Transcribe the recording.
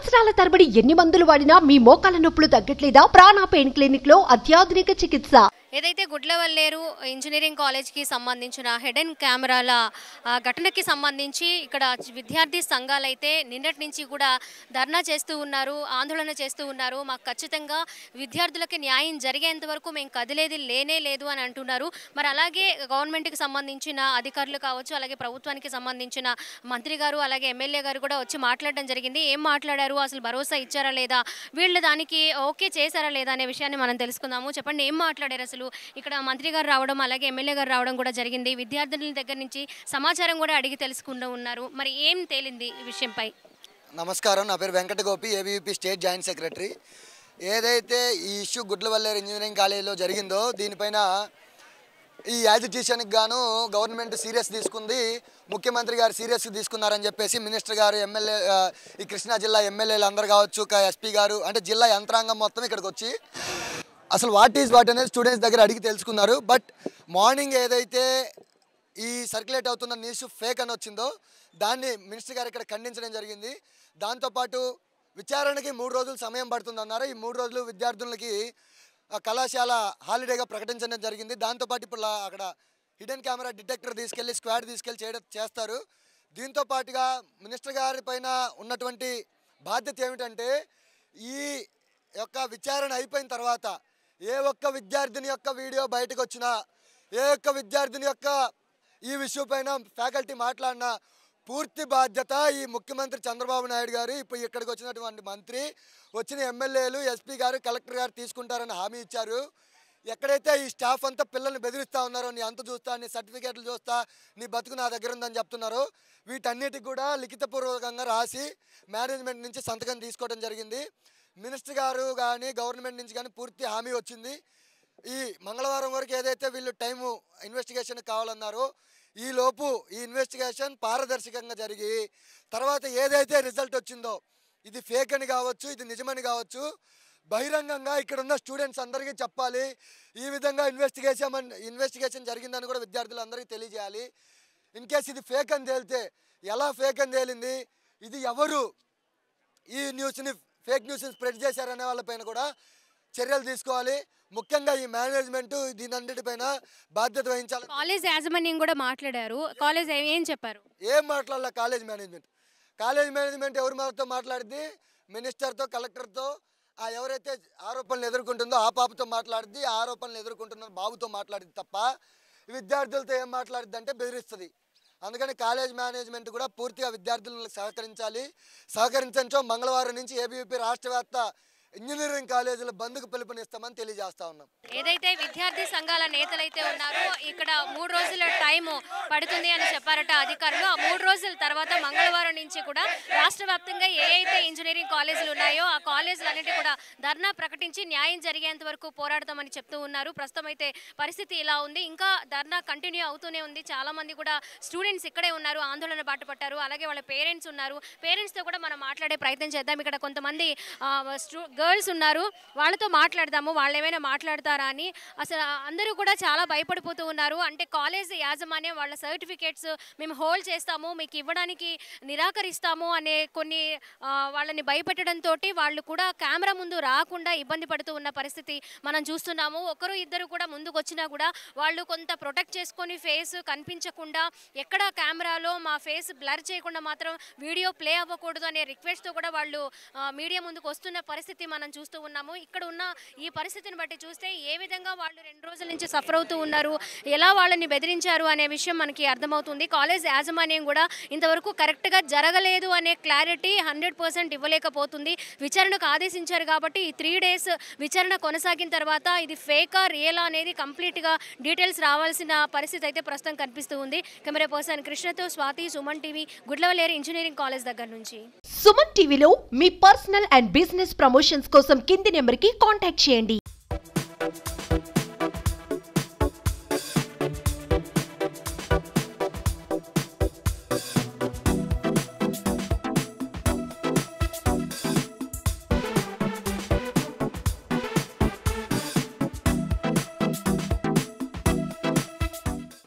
సంవత్సరాల తరబడి ఎన్ని మందులు వాడినా మీ మోకాల నొప్పులు తగ్గట్లేదా? ప్రాణ పెయిన్ క్లినిక్ లో అత్యాధునిక చికిత్స. ఏదైతే గుడ్లవల్లేరు ఇంజనీరింగ్ కాలేజ్కి సంబంధించిన హిడెన్ కెమెరాల ఘటనకి సంబంధించి ఇక్కడ విద్యార్థి సంఘాలు అయితే నిన్నటి నుంచి కూడా ధర్నా చేస్తూ ఉన్నారు, ఆందోళన చేస్తూ ఉన్నారు. మాకు ఖచ్చితంగా విద్యార్థులకి న్యాయం జరిగేంత వరకు మేము కదిలేది లేనే లేదు అని అంటున్నారు. మరి అలాగే గవర్నమెంట్కి సంబంధించిన అధికారులు కావచ్చు, అలాగే ప్రభుత్వానికి సంబంధించిన మంత్రి గారు, అలాగే ఎమ్మెల్యే గారు కూడా వచ్చి మాట్లాడడం జరిగింది. ఏం మాట్లాడారు, అసలు భరోసా ఇచ్చారా లేదా, వీళ్ళు దానికి ఓకే చేశారా లేదా అనే విషయాన్ని మనం తెలుసుకుందాము. చెప్పండి, ఏం మాట్లాడారు? అసలు ఇక్కడ మంత్రి గారు రావడం, అలాగే ఎమ్మెల్యే గారు రావడం కూడా జరిగింది. విద్యార్థుల దగ్గర నుంచి సమాచారం కూడా అడిగి తెలుసుకుంటూ ఉన్నారు. మరి ఏం తేలింది ఈ విషయంపై? నమస్కారం, నా పేరు Venkata Gopi, ABVP state joint secretary. ఏదైతే ఈ ఇష్యూ గుడ్లవల్లేరు ఇంజనీరింగ్ కాలేజీలో జరిగిందో దీనిపైన ఈ యాజిటేషన్కి గాను గవర్నమెంట్ సీరియస్ తీసుకుంది, ముఖ్యమంత్రి గారు సీరియస్ తీసుకున్నారని చెప్పేసి మినిస్టర్ గారు, ఎమ్మెల్యే, ఈ కృష్ణా జిల్లా ఎమ్మెల్యేలు అందరు కావచ్చు, ఎస్పీ గారు, అంటే జిల్లా యంత్రాంగం మొత్తం ఇక్కడికి వచ్చి అసలు వాట్ అనేది స్టూడెంట్స్ దగ్గర అడిగి తెలుసుకున్నారు. బట్ మార్నింగ్ ఏదైతే ఈ సర్క్యులేట్ అవుతున్న న్యూస్ ఫేక్ అని వచ్చిందో దాన్ని మినిస్టర్ గారు ఇక్కడ ఖండించడం జరిగింది. దాంతోపాటు విచారణకి 3 రోజులు సమయం పడుతుందన్నారు. ఈ 3 రోజులు విద్యార్థులకి కళాశాల హాలిడేగా ప్రకటించడం జరిగింది. దాంతోపాటు ఇప్పుడు అక్కడ హిడెన్ కెమెరా డిటెక్టర్ తీసుకెళ్ళి స్క్వాడ్ తీసుకెళ్ళి చేస్తారు. దీంతో పాటుగా మినిస్టర్ గారి పైన ఉన్నటువంటి బాధ్యత ఏమిటంటే ఈ యొక్క విచారణ అయిపోయిన తర్వాత ఏ ఒక్క విద్యార్థిని యొక్క వీడియో బయటకు వచ్చినా, ఏ ఒక్క విద్యార్థిని యొక్క ఈ విషయం పైన ఫ్యాకల్టీ మాట్లాడినా పూర్తి బాధ్యత ఈ ముఖ్యమంత్రి చంద్రబాబు నాయుడు గారు, ఇప్పుడు ఇక్కడికి వచ్చినటువంటి మంత్రి, వచ్చిన ఎమ్మెల్యేలు, ఎస్పీ గారు, కలెక్టర్ గారు తీసుకుంటారని హామీ ఇచ్చారు. ఎక్కడైతే ఈ స్టాఫ్ అంతా పిల్లల్ని బెదిరిస్తూ ఉన్నారో, నీ అంత చూస్తా, నీ సర్టిఫికేట్లు చూస్తా, నీ బతుకు నా దగ్గర ఉందని చెప్తున్నారు, వీటన్నిటికి కూడా లిఖితపూర్వకంగా రాసి మేనేజ్మెంట్ నుంచి సంతకం తీసుకోవడం జరిగింది. మినిస్టర్ గారు కానీ గవర్నమెంట్ నుంచి కానీ పూర్తి హామీ వచ్చింది. ఈ మంగళవారం వరకు ఏదైతే వీళ్ళు టైము ఇన్వెస్టిగేషన్ కావాలన్నారో ఈలోపు ఈ ఇన్వెస్టిగేషన్ పారదర్శకంగా జరిగి తర్వాత ఏదైతే రిజల్ట్ వచ్చిందో ఇది ఫేక్ అని కావచ్చు, ఇది నిజమని కావచ్చు, బహిరంగంగా ఇక్కడ ఉన్న స్టూడెంట్స్ అందరికీ చెప్పాలి. ఈ విధంగా ఇన్వెస్టిగేషన్ జరిగిందని కూడా విద్యార్థులందరికీ తెలియజేయాలి. ఇన్ కేస్ ఇది ఫేక్ అని తేలితే ఎలా ఫేక్ అని తేలింది, ఇది ఎవరు ఈ న్యూస్ని ఫేక్ న్యూస్ని స్ప్రెడ్ చేశారనే వాళ్ళపైన కూడా చర్యలు తీసుకోవాలి. ముఖ్యంగా ఈ మేనేజ్మెంట్ దీనంతటిపైన బాధ్యత వహించాలి. కాలేజ్ యాజమాన్యం కూడా మాట్లాడారు. కాలేజ్ ఏం చెప్పారు? ఏం మాట్లాడాల కాలేజ్ మేనేజ్మెంట్ ఎవరి మాతో మాట్లాడింది? మినిస్టర్తో, కలెక్టర్తో, ఎవరైతే ఆరోపణలు ఎదుర్కొంటుందో ఆ పాపతో మాట్లాడింది, ఆరోపణలు ఎదుర్కొంటున్న బాబుతో మాట్లాడింది తప్ప విద్యార్థులతో ఏం మాట్లాడిద్ది అంటే బెదిరిస్తుంది. అందుకని కాలేజ్ మేనేజ్మెంట్ కూడా పూర్తిగా విద్యార్థులకు సహకరించో మంగళవారం నుంచి ఏబీవీపీ రాష్ట్ర వ్యాప్త ఇంజనీరింగ్ కాలేజీల బంద్కు పిలుపునిస్తామని తెలియజేస్తా ఉన్నాం. ఏదైతే విద్యార్థి సంఘాల నేతలైతే ఉన్నారో ఇక్కడ 3 రోజుల టైం పడుతుంది అని చెప్పారట అధికారులు. ఆ 3 రోజుల తర్వాత మంగళవారం నుంచి కూడా రాష్ట్ర వ్యాప్తంగా ఏ అయితే ఇంజనీరింగ్ కాలేజీలు ఉన్నాయో ఆ కాలేజీలన్నింటి కూడా ధర్నా ప్రకటించి న్యాయం జరిగేంత వరకు పోరాడతామని చెప్తూ ఉన్నారు. ప్రస్తుతం అయితే పరిస్థితి ఇలా ఉంది. ఇంకా ధర్నా కంటిన్యూ అవుతూనే ఉంది. చాలా మంది కూడా స్టూడెంట్స్ ఇక్కడే ఉన్నారు, ఆందోళన బాట పట్టారు. అలాగే వాళ్ళ పేరెంట్స్ ఉన్నారు. పేరెంట్స్తో కూడా మనం మాట్లాడే ప్రయత్నం చేద్దాం. ఇక్కడ కొంతమంది గర్ల్స్ ఉన్నారు, వాళ్ళతో మాట్లాడదాము, వాళ్ళు ఏమైనా మాట్లాడతారా అని. అసలు అందరూ కూడా చాలా భయపడిపోతూ ఉన్నారు. అంటే కాలేజ్ యాజమాన్యం వాళ్ళ సర్టిఫికేట్స్ మేము హోల్డ్ చేస్తాము, మీకు ఇవ్వడానికి నిరాకరిస్తాము అనే కొన్ని వాళ్ళని భయపెట్టడంతో వాళ్ళు కూడా కెమెరా ముందు రాకుండా ఇబ్బంది పడుతూ ఉన్న పరిస్థితి మనం చూస్తున్నాము. ఒకరు ఇద్దరు కూడా ముందుకు వచ్చినా కూడా వాళ్ళు కొంత ప్రొటెక్ట్ చేసుకొని ఫేస్ కనిపించకుండా, ఎక్కడ కెమెరాలో మా ఫేస్ బ్లర్ చేయకుండా మాత్రం వీడియో ప్లే అవ్వకూడదు అనే రిక్వెస్ట్తో కూడా వాళ్ళు మీడియా ముందుకు వస్తున్న పరిస్థితి మనం చూస్తూ ఉన్నాము. ఇక్కడ ఉన్న ఈ పరిస్థితిని బట్టి చూస్తే ఏ విధంగా వాళ్ళు 2 రోజుల నుంచి సఫర్ అవుతూ ఉన్నారు, ఎలా వాళ్ళని బెదిరించారు అనే విషయం మనకి అర్థమవుతుంది. కాలేజ్ యాజమాన్యం కూడా ఇంతవరకు కరెక్ట్గా జరగలేదు అనే క్లారిటీ 100% ఇవ్వలేకపోతుంది. విచారణకు ఆదేశించారు కాబట్టి ఈ 3 డేస్ విచారణ కొనసాగిన తర్వాత ఇది ఫేకా రియలా అనేది కంప్లీట్గా డీటెయిల్స్ రావాల్సిన పరిస్థితి అయితే ప్రస్తుతం కనిపిస్తూ ఉంది. కెమెరా పర్సన్ కృష్ణతో Swathi, Suman TV, Gudlavalleru engineering college దగ్గర నుంచి. సుమన్ టీవీలో మీ పర్సనల్ అండ్ బిజినెస్ ప్రమోషన్స్ కోసం కింది నెంబర్కి కాంటాక్ట్ చేయండి.